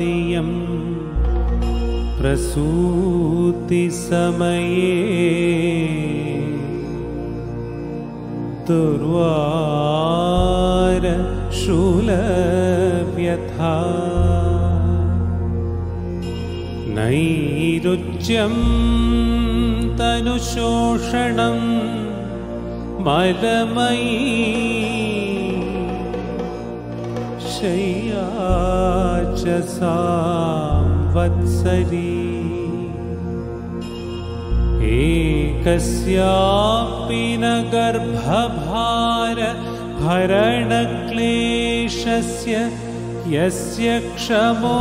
जातियं प्रसूतिसमये दुर्वारशूलव्यथा नैरुच्यं तनुशोषणं मलमयी शय्या च संवत्सरी एकस्यापि न गर्भभारभरणक्लेशस्य यस्य क्षमो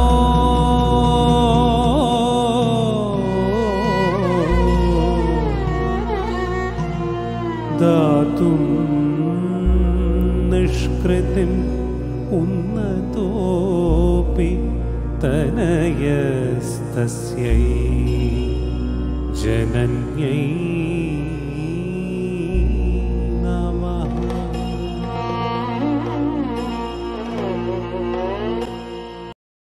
दातुं निष्कृतिम् उन्नतोऽपि तनयस्तस्यै जनन्यै